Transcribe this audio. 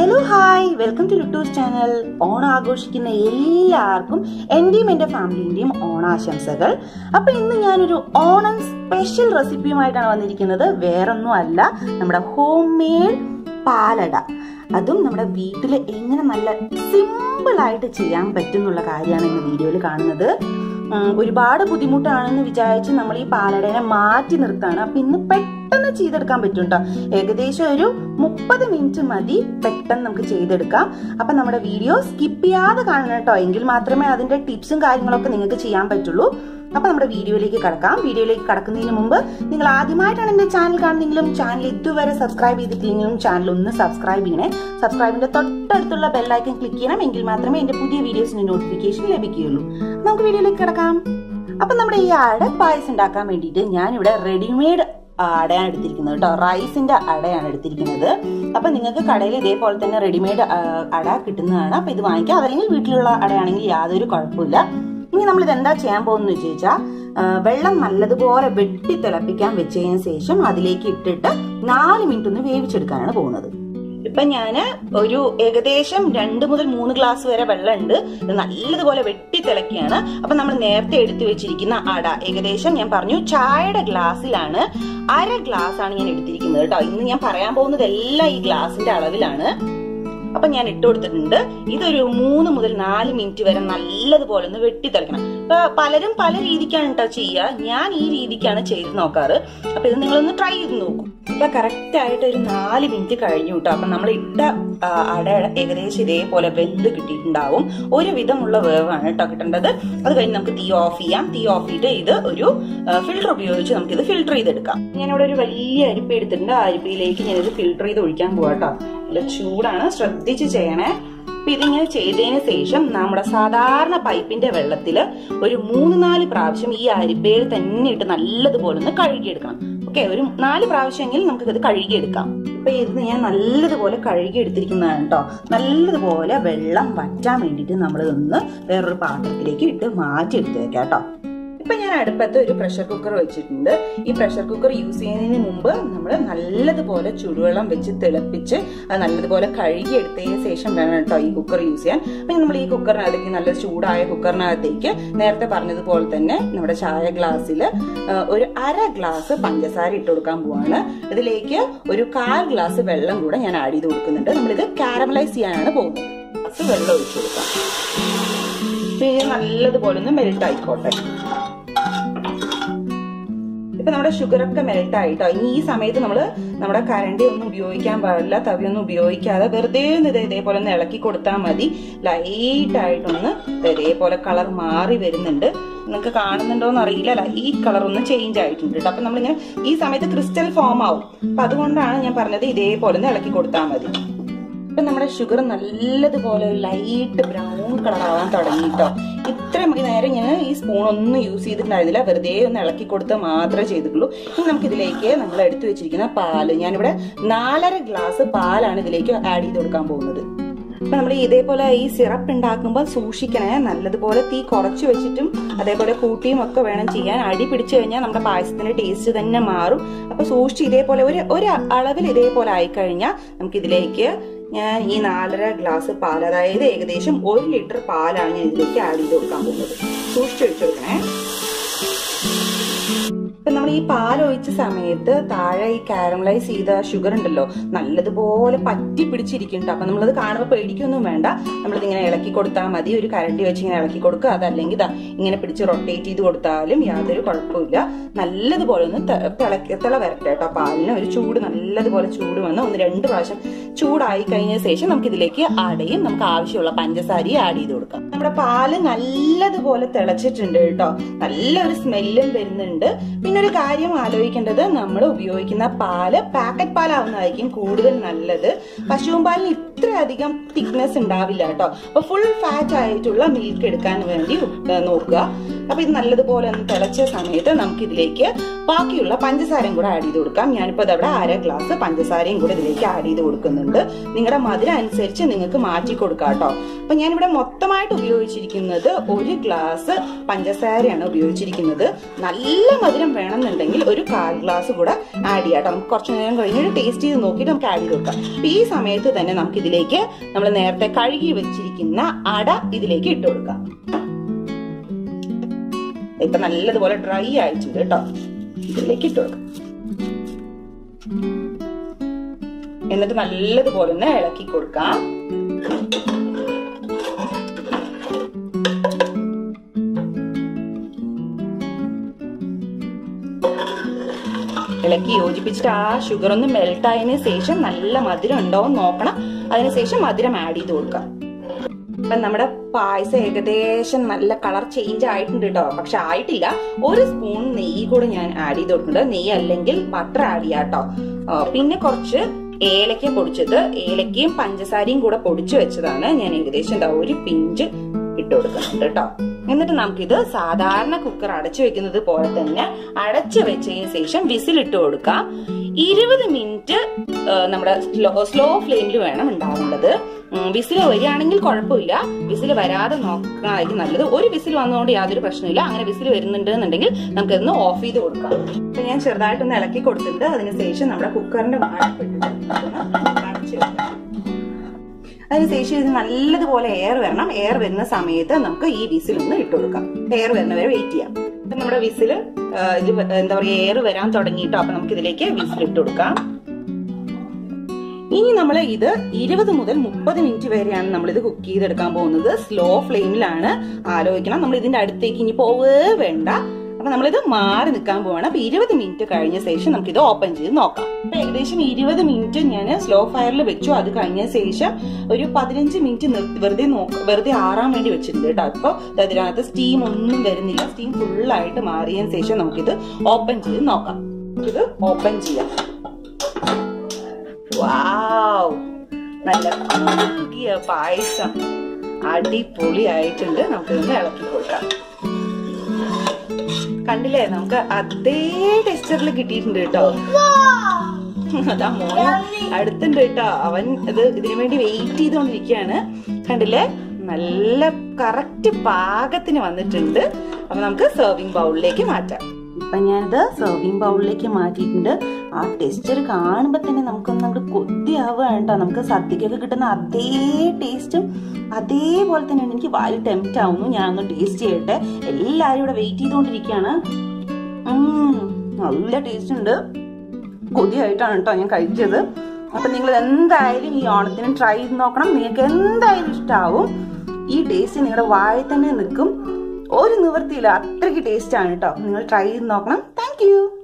Hello, hi, welcome to Lutu's channel. Onam ആഘോഷിക്കുന്ന എല്ലാവർക്കും എന്റെയും എൻ്റെ ഫാമിലിന്റെയും ഓണാശംസകൾ. അപ്പോൾ ഇന്ന് ഞാനൊരു ഓണം സ്പെഷ്യൽ റെസിപ്പിയുമായിട്ടാണ് വന്നിരിക്കുന്നത്. വേറൊന്നും അല്ല, നമ്മുടെ ഹോം മെയ്ഡ് പാലട. അതും നമ്മുടെ വീട്ടിൽ എങ്ങനെ നല്ല സിമ്പിൾ ആയിട്ട് ചെയ്യാൻ പറ്റുന്നുള്ള കാര്യമാണ് ഇന്ന് വീഡിയോയിൽ കാണുന്നത്. ഒരുപാട് ബുദ്ധിമുട്ടാണെന്ന് വിചാരിച്ച് നമ്മൾ ഈ പാലടനെ മാറ്റി നിർത്താണ്. അപ്പൊ ഇന്ന് പെട്ടെന്ന് ചെയ്തെടുക്കാൻ പറ്റും കേട്ടോ. ഏകദേശം ഒരു 30 മിനിറ്റ് മതി, പെട്ടെന്ന് നമുക്ക് ചെയ്തെടുക്കാം. അപ്പൊ നമ്മുടെ വീഡിയോ സ്കിപ്പ് ചെയ്യാതെ കാണണം കേട്ടോ, എങ്കിൽ മാത്രമേ അതിന്റെ ടിപ്സും കാര്യങ്ങളൊക്കെ നിങ്ങൾക്ക് ചെയ്യാൻ പറ്റുള്ളൂ. അപ്പൊ നമ്മുടെ വീഡിയോയിലേക്ക് കടക്കാം. വീഡിയോയിലേക്ക് കടക്കുന്നതിന് മുമ്പ് നിങ്ങൾ ആദ്യമായിട്ടാണ് എന്റെ ചാനൽ കാണുന്നെങ്കിലും ചാനൽ ഇതുവരെ സബ്സ്ക്രൈബ് ചെയ്തിട്ടില്ലെങ്കിലും ചാനൽ ഒന്ന് സബ്സ്ക്രൈബ് ചെയ്യണേ. സബ്സ്ക്രൈബിന്റെ തൊട്ടടുത്തുള്ള ബെല്ലൈക്കൺ ക്ലിക്ക് ചെയ്യണം, എങ്കിൽ മാത്രമേ എന്റെ പുതിയ വീഡിയോസിന്റെ നോട്ടിഫിക്കേഷൻ ലഭിക്കുകയുള്ളൂ. നമുക്ക് വീഡിയോയിലേക്ക് കിടക്കാം. അപ്പൊ നമ്മുടെ ഈ അട പായസം ഉണ്ടാക്കാൻ വേണ്ടിയിട്ട് ഞാനിവിടെ റെഡിമെയ്ഡ് അടയാണ് എടുത്തിരിക്കുന്നത് കേട്ടോ. റൈസിന്റെ അടയാണ് എടുത്തിരിക്കുന്നത്. അപ്പൊ നിങ്ങൾക്ക് കടയിൽ ഇതേപോലെ തന്നെ റെഡിമെയ്ഡ് അട കിട്ടുന്നതാണ്. അപ്പൊ ഇത് വാങ്ങിക്കാം. അതല്ലെങ്കിൽ വീട്ടിലുള്ള അടയാണെങ്കിൽ യാതൊരു കുഴപ്പമില്ല. ഇനി നമ്മൾ ഇതെന്താ ചെയ്യാൻ പോകുന്നത് വെച്ചാൽ, വെള്ളം നല്ലതുപോലെ വെട്ടി തിളപ്പിക്കാൻ വെച്ചതിന് ശേഷം അതിലേക്ക് ഇട്ടിട്ട് 4 മിനിറ്റ് ഒന്ന് വേവിച്ചെടുക്കാനാണ് പോകുന്നത്. ഇപ്പൊ ഞാന് ഒരു ഏകദേശം 2 മുതൽ 3 ഗ്ലാസ് വരെ വെള്ളം ഉണ്ട്. നല്ലതുപോലെ വെട്ടി തിളക്കുകയാണ്. അപ്പൊ നമ്മൾ നേരത്തെ എടുത്തു വെച്ചിരിക്കുന്ന അട ഏകദേശം ഞാൻ പറഞ്ഞു ചായയുടെ ഗ്ലാസ്സിലാണ്, 1/2 ഗ്ലാസ് ആണ് ഞാൻ എടുത്തിരിക്കുന്നത് കേട്ടോ. ഇന്ന് ഞാൻ പറയാൻ പോകുന്നത് എല്ലാം ഈ ഗ്ലാസിന്റെ അളവിലാണ്. അപ്പൊ ഞാൻ ഇട്ട് കൊടുത്തിട്ടുണ്ട്. ഇതൊരു 3 മുതൽ 4 മിനിറ്റ് വരെ നല്ലതുപോലെ ഒന്ന് വെട്ടി തിളക്കണം. ഇപ്പൊ പലരും പല രീതിക്കാണ് കേട്ടോ ചെയ്യുക. ഞാൻ ഈ രീതിക്കാണ് ചെയ്ത് നോക്കാറ്. അപ്പൊ ഇത് നിങ്ങളൊന്ന് ട്രൈ ചെയ്ത് നോക്കും. ഇപ്പൊ കറക്റ്റ് ആയിട്ട് ഒരു 4 മിനിറ്റ് കഴിഞ്ഞു കേട്ടോ. അപ്പൊ നമ്മൾ ഇട്ട അട ഏകദേശം ഇതേപോലെ വെന്ത് കിട്ടിയിട്ടുണ്ടാവും. ഒരു വിധമുള്ള വേവാണ് കേട്ടോ കിട്ടേണ്ടത്. അത് കഴിഞ്ഞ് നമുക്ക് തീ ഓഫ് ചെയ്യാം. തീ ഓഫ് ചെയ്തിട്ട് ഇത് ഒരു ഫിൽറ്റർ ഉപയോഗിച്ച് നമുക്ക് ഇത് ഫിൽറ്റർ ചെയ്തെടുക്കാം. ഞാനിവിടെ ഒരു വലിയ അരിപ്പ എടുത്തിട്ടുണ്ട്. ആ അരിപ്പയിലേക്ക് ഞാനിത് ഫിൽറ്റർ ചെയ്ത് ഒഴിക്കാൻ പോവാ കേട്ടോ. നല്ല ചൂടാണ്, ശ്രദ്ധിച്ച് ചെയ്യണേ. അപ്പൊ ഇതിങ്ങനെ ചെയ്തതിന് ശേഷം നമ്മുടെ സാധാരണ പൈപ്പിന്റെ വെള്ളത്തില് ഒരു 3-4 പ്രാവശ്യം ഈ അരിപ്പയിൽ തന്നെ ഇട്ട് നല്ലതുപോലെ ഒന്ന് കഴുകിയെടുക്കണം. ഓക്കെ, ഒരു 4 പ്രാവശ്യമെങ്കിൽ നമുക്ക് ഇത് കഴുകിയെടുക്കാം. ഇപ്പൊ ഇത് ഞാൻ നല്ലതുപോലെ കഴുകി എടുത്തിരിക്കുന്നതാണ് കേട്ടോ. നല്ലതുപോലെ വെള്ളം വറ്റാൻ വേണ്ടിയിട്ട് നമ്മൾ ഇതൊന്ന് വേറൊരു പാത്രത്തിലേക്ക് ഇട്ട് മാറ്റി എടുത്ത് വെക്കാം കേട്ടോ. ഇപ്പൊ ഞാൻ അടുപ്പത്ത് ഒരു പ്രഷർ കുക്കർ വെച്ചിട്ടുണ്ട്. ഈ പ്രഷർ കുക്കർ യൂസ് ചെയ്യുന്നതിന് മുമ്പ് നമ്മൾ നല്ലതുപോലെ ചുടുവെള്ളം വെച്ച് തിളപ്പിച്ച് അത് നല്ലതുപോലെ കഴുകി എടുത്തതിന് ശേഷം വേണം കേട്ടോ ഈ കുക്കർ യൂസ് ചെയ്യാൻ. അപ്പൊ നമ്മൾ ഈ കുക്കറിനകത്തേക്ക്, നല്ല ചൂടായ കുക്കറിനകത്തേക്ക് നേരത്തെ പറഞ്ഞതുപോലെ തന്നെ നമ്മുടെ ചായ ഗ്ലാസ്സിൽ ഒരു 1/2 ഗ്ലാസ് പഞ്ചസാര ഇട്ട് കൊടുക്കാൻ പോവാണ്. ഇതിലേക്ക് ഒരു 1/4 ഗ്ലാസ് വെള്ളം കൂടെ ഞാൻ ആഡ് ചെയ്ത് കൊടുക്കുന്നുണ്ട്. നമ്മളിത് കാരമലൈസ് ചെയ്യാനാണ് പോകുന്നത്. അത് വെള്ളം ഒഴിച്ചു കൊടുക്കാം. പിന്നെ നല്ലതുപോലെ ഒന്ന് മെൽറ്റ് ആയിക്കോട്ടെ. ഇപ്പൊ നമ്മുടെ ഷുഗറൊക്കെ മെൽറ്റ് ആയിട്ടോ. ഇനി ഈ സമയത്ത് നമ്മുടെ കരണ്ടി ഒന്നും ഉപയോഗിക്കാൻ പാടില്ല, തവിയൊന്നും ഉപയോഗിക്കാതെ വെറുതെ ഇതേപോലെ ഒന്ന് ഇളക്കി കൊടുത്താൽ മതി. ലൈറ്റ് ആയിട്ടൊന്ന് ഇതേപോലെ കളർ മാറി വരുന്നുണ്ട്. നിങ്ങൾക്ക് കാണുന്നുണ്ടോന്ന് അറിയില്ല, ഈ കളർ ഒന്ന് ചേഞ്ച് ആയിട്ടുണ്ട് കേട്ടോ. അപ്പൊ നമ്മളിങ്ങനെ ഈ സമയത്ത് ക്രിസ്റ്റൽ ഫോം ആവും. അപ്പൊ അതുകൊണ്ടാണ് ഞാൻ പറഞ്ഞത് ഇതേപോലെ ഒന്ന് ഇളക്കി കൊടുത്താൽ മതി. ഇപ്പൊ നമ്മുടെ ഷുഗർ നല്ലതുപോലെ ലൈറ്റ് ബ്രൗൺ കളർ ആവാൻ തുടങ്ങിട്ടോ. ഇത്രയും നേരം ഞാൻ ഈ സ്പൂൺ ഒന്നും യൂസ് ചെയ്തിട്ടുണ്ടായിരുന്നില്ല, വെറുതെ ഒന്ന് ഇളക്കി കൊടുത്ത് മാത്രമേ ചെയ്തിട്ടുള്ളൂ. ഇനി നമുക്ക് ഇതിലേക്ക് നമ്മൾ എടുത്തു വെച്ചിരിക്കുന്ന പാല്, ഞാനിവിടെ 4.5 ഗ്ലാസ് പാലാണ് ഇതിലേക്ക് ആഡ് ചെയ്ത് കൊടുക്കാൻ പോകുന്നത്. അപ്പൊ നമ്മൾ ഇതേപോലെ ഈ സിറപ്പ് ഉണ്ടാക്കുമ്പോൾ സൂക്ഷിക്കണേ. നല്ലതുപോലെ തീ കുറച്ച് വെച്ചിട്ടും അതേപോലെ കൂട്ടിയും ഒക്കെ വേണം ചെയ്യാൻ. അടി പിടിച്ചു കഴിഞ്ഞാൽ നമ്മുടെ പായസത്തിന്റെ ടേസ്റ്റ് തന്നെ മാറും. അപ്പൊ സൂക്ഷിച്ച് ഇതേപോലെ ഒരു അളവിൽ ഇതേപോലെ ആയിക്കഴിഞ്ഞാൽ നമുക്ക് ഇതിലേക്ക് ഞാൻ ഈ 4.5 ഗ്ലാസ് പാൽ, അതായത് ഏകദേശം 1 ലിറ്റർ പാലാണ് ഞാൻ ഇതിലേക്ക് ആഡ് ചെയ്ത് കൊടുക്കാൻ പോകുന്നത്. സൂക്ഷിച്ചൊഴിച്ചു കൊടുക്കണേ. ഇപ്പൊ നമ്മൾ ഈ പാൽ ഒഴിച്ച സമയത്ത് താഴെ ഈ കാരമലൈസ് ചെയ്ത ഷുഗർ ഉണ്ടല്ലോ, നല്ലതുപോലെ പറ്റി പിടിച്ചിരിക്കുന്നുണ്ട്. അപ്പൊ നമ്മളത് കാണുമ്പോൾ പേടിക്കൊന്നും വേണ്ട. നമ്മളിതിങ്ങനെ ഇളക്കി കൊടുത്താൽ മതി. ഒരു കരണ്ടി വെച്ച് ഇങ്ങനെ ഇളക്കി കൊടുക്കുക. അതല്ലെങ്കിൽ ഇങ്ങനെ പിടിച്ച് റൊട്ടേറ്റ് ചെയ്ത് കൊടുത്താലും യാതൊരു കുഴപ്പമില്ല. നല്ലതുപോലെ ഒന്ന് തിള വരട്ടെ കേട്ടോ. പാലിന് ഒരു ചൂട്, നല്ലതുപോലെ ചൂട് വന്ന് 1-2 പ്രാവശ്യം ചൂടായി കഴിഞ്ഞ ശേഷം നമുക്ക് ഇതിലേക്ക് അടയും നമുക്ക് ആവശ്യമുള്ള പഞ്ചസാരയും ആഡ് ചെയ്ത് കൊടുക്കാം. നമ്മുടെ പാല് നല്ലതുപോലെ തിളച്ചിട്ടുണ്ട് കേട്ടോ. നല്ലൊരു സ്മെല്ലും വരുന്നുണ്ട്. പിന്നെ ഒരു കാര്യം ആലോചിക്കേണ്ടത്, നമ്മൾ ഉപയോഗിക്കുന്ന പാല് പാക്കറ്റ് പാലാവുന്നതായിരിക്കും കൂടുതൽ നല്ലത്. പശുവും പാലിന് ഇത്രയധികം തിക്നെസ് ഉണ്ടാവില്ല കേട്ടോ. അപ്പൊ ഫുൾ ഫാറ്റ് ആയിട്ടുള്ള മിൽക്ക് എടുക്കാൻ വേണ്ടി നോക്കുക. അപ്പൊ ഇത് നല്ലതുപോലെ ഒന്ന് തിളച്ച സമയത്ത് നമുക്ക് ഇതിലേക്ക് ബാക്കിയുള്ള പഞ്ചസാരയും കൂടെ ആഡ് ചെയ്ത് കൊടുക്കാം. ഞാനിപ്പോ അതവിടെ 1/2 ഗ്ലാസ് പഞ്ചസാരയും കൂടെ ഇതിലേക്ക് ആഡ് ചെയ്ത് കൊടുക്കുന്നുണ്ട്. നിങ്ങളുടെ മധുരം അനുസരിച്ച് നിങ്ങൾക്ക് മാറ്റി കൊടുക്കാം കേട്ടോ. അപ്പൊ ഞാനിവിടെ മൊത്തമായിട്ട് ഉപയോഗിച്ചിരിക്കുന്നത് 1 ഗ്ലാസ് പഞ്ചസാരയാണ് ഉപയോഗിച്ചിരിക്കുന്നത്. നല്ല മധുരം വേണമെന്നുണ്ടെങ്കിൽ ഒരു 1/4 ഗ്ലാസ് കൂടെ ആഡ് ചെയ്യാം കേട്ടോ. നമുക്ക് കുറച്ചു നേരം കഴിഞ്ഞിട്ട് ടേസ്റ്റ് ചെയ്ത് നോക്കിയിട്ട് നമുക്ക് ആഡ് ചെയ്ത് കൊടുക്കാം. അപ്പൊ ഈ സമയത്ത് തന്നെ നമുക്ക് ഇതിലേക്ക് നമ്മൾ നേരത്തെ കഴുകി വെച്ചിരിക്കുന്ന അട ഇതിലേക്ക് ഇട്ട് കൊടുക്കാം. ഇപ്പൊ നല്ലതുപോലെ ഡ്രൈ ആയിട്ടുണ്ട് കേട്ടോ. ഇതിലേക്ക് ഇട്ട് കൊടുക്കാം. എന്നിട്ട് നല്ലതുപോലെ ഒന്ന് ഇളക്കി കൊടുക്കാം. ഇളക്കി യോജിപ്പിച്ചിട്ട് ആ ഷുഗർ ഒന്ന് മെൽട്ട് ആയതിനു ശേഷം നല്ല മധുരം ഉണ്ടോ എന്ന് നോക്കണം. അതിനുശേഷം മധുരം ആഡ് ചെയ്ത് കൊടുക്കാം. അപ്പൊ നമ്മുടെ പായസം ഏകദേശം നല്ല കളർ ചേഞ്ച് ആയിട്ടുണ്ട് കേട്ടോ. പക്ഷെ ആയിട്ടില്ല. 1 സ്പൂൺ നെയ്യ് കൂടെ ഞാൻ ആഡ് ചെയ്ത് കൊടുക്കുന്നുണ്ട്. നെയ്യ് അല്ലെങ്കിൽ ബട്ടർ ആഡ് ചെയ്യാം കേട്ടോ. പിന്നെ കുറച്ച് ഏലക്ക പൊടിച്ചത്, ഏലക്കയും പഞ്ചസാരയും കൂടെ പൊടിച്ചു വെച്ചതാണ്. ഞാൻ ഏകദേശം 1 പിഞ്ച് ഇട്ട് കൊടുക്കുന്നുണ്ട് കേട്ടോ. എന്നിട്ട് നമുക്കിത് സാധാരണ കുക്കർ അടച്ചു വെക്കുന്നത് പോലെ തന്നെ അടച്ചു വെച്ചതിന് ശേഷം വിസിലിട്ട് കൊടുക്കാം. 20 മിനിറ്റ് നമ്മുടെ സ്ലോ ഫ്ലെയിമിൽ വേണം ഉണ്ടാവേണ്ടത്. വിസിൽ വരികയാണെങ്കിൽ കുഴപ്പമില്ല. വിസിൽ വരാതെ നോക്കാനായിരിക്കും നല്ലത്. 1 വിസിൽ വന്നതുകൊണ്ട് യാതൊരു പ്രശ്നമില്ല. അങ്ങനെ വിസിൽ വരുന്നുണ്ട് എന്നുണ്ടെങ്കിൽ നമുക്ക് ഇതൊന്ന് ഓഫ് ചെയ്ത് കൊടുക്കാം. അപ്പൊ ഞാൻ ചെറുതായിട്ടൊന്ന് ഇളക്കി കൊടുത്തിട്ടുണ്ട്. അതിനുശേഷം നമ്മുടെ കുക്കറിന്റെ അടച്ചു വെക്കാം. അതിനുശേഷം ഇത് നല്ലതുപോലെ എയർ വരണം. എയർ വരുന്ന സമയത്ത് നമുക്ക് ഈ വിസിൽ ഒന്ന് ഇട്ട് കൊടുക്കാം. എയർ വരുന്നവരെ വെയിറ്റ് ചെയ്യാം. അപ്പൊ നമ്മുടെ വിസിൽ ഇത് എന്താ പറയാ എയർ വരാൻ തുടങ്ങിയിട്ടോ. അപ്പൊ നമുക്ക് ഇതിലേക്ക് വിസിൽ ഇട്ട് കൊടുക്കാം. ഇനി നമ്മൾ ഇത് 20 മുതൽ 30 മിനിറ്റ് വരെയാണ് നമ്മൾ ഇത് കുക്ക് ചെയ്തെടുക്കാൻ പോകുന്നത്. സ്ലോ ഫ്ലെയിമിലാണ്. ആലോചിക്കണം, നമ്മൾ ഇതിന്റെ അടുത്തേക്ക് ഇനി പോവേ വേണ്ട. അപ്പൊ നമ്മളിത് മാറി നിൽക്കാൻ പോവാണ്. അപ്പൊ 20 മിനിറ്റ് കഴിഞ്ഞ ശേഷം നമുക്ക് ഇത് ഓപ്പൺ ചെയ്ത് നോക്കാം. അപ്പൊ ഏകദേശം 20 മിനിറ്റ് ഞാൻ സ്ലോ ഫയറിൽ വെച്ചു. അത് കഴിഞ്ഞ ശേഷം ഒരു 15 മിനിറ്റ് വെറുതെ ആറാൻ വേണ്ടി വെച്ചിട്ടുണ്ട് കേട്ടോ. അപ്പൊ അതിനകത്ത് സ്റ്റീം ഒന്നും വരുന്നില്ല. സ്റ്റീം ഫുള്ളായിട്ട് മാറിയതിനു ശേഷം നമുക്കിത് ഓപ്പൺ ചെയ്ത് നോക്കാം. ഇത് ഓപ്പൺ ചെയ്യാം. വാവ്, നല്ല കുറുകിയ പായസം അടിപൊളിയായിട്ടുണ്ട്. നമുക്കിതൊന്ന് ഇളക്കി കൊടുക്കാം. കണ്ടില്ലേ, നമുക്ക് അതേ ടെക്സ്ചറിൽ കിട്ടിയിട്ടുണ്ട് കേട്ടോ. അതാ മോനെ അടുത്തുണ്ട് കേട്ടോ. അവൻ ഇതിനു വേണ്ടി വെയിറ്റ് ചെയ്തോണ്ടിരിക്കുകയാണ്. കണ്ടില്ലേ, നല്ല കറക്റ്റ് പാകത്തിന് വന്നിട്ടുണ്ട്. അപ്പൊ നമുക്ക് സെർവിങ് ബൗളിലേക്ക് മാറ്റാം. ഇപ്പൊ ഞാനിത് സെർവിങ് ബൗളിലേക്ക് മാറ്റിയിട്ടുണ്ട്. ആ ടെക്സ്ചർ കാണുമ്പോ തന്നെ നമുക്കൊന്നും കൊതിയാവുക കേട്ടോ. നമുക്ക് സദ്യക്കൊക്കെ കിട്ടുന്ന അതേ ടേസ്റ്റും അതേപോലെ തന്നെയാണ്. എനിക്ക് വായിൽ ടെംപ്റ്റ് ആവുന്നു. ഞാൻ ഒന്ന് ടേസ്റ്റ് ചെയ്യട്ടെ. എല്ലാരും ഇവിടെ വെയിറ്റ് ചെയ്തുകൊണ്ടിരിക്കുകയാണ്. നല്ല ടേസ്റ്റ് ഉണ്ട്. കൊതിയായിട്ടാണ് കേട്ടോ ഞാൻ കഴിച്ചത്. അപ്പൊ നിങ്ങൾ എന്തായാലും ഈ ഓണത്തിന് ട്രൈ ചെയ്ത് നോക്കണം. നിങ്ങൾക്ക് എന്തായാലും ഇഷ്ടാവും. ഈ ടേസ്റ്റ് നിങ്ങളുടെ വായിൽ തന്നെ നിൽക്കും. ഒരു നിവൃത്തിയില്ല, അത്രയ്ക്ക് ടേസ്റ്റ് ആണ് കേട്ടോ. നിങ്ങൾ ട്രൈ ചെയ്ത് നോക്കണം. Thank U.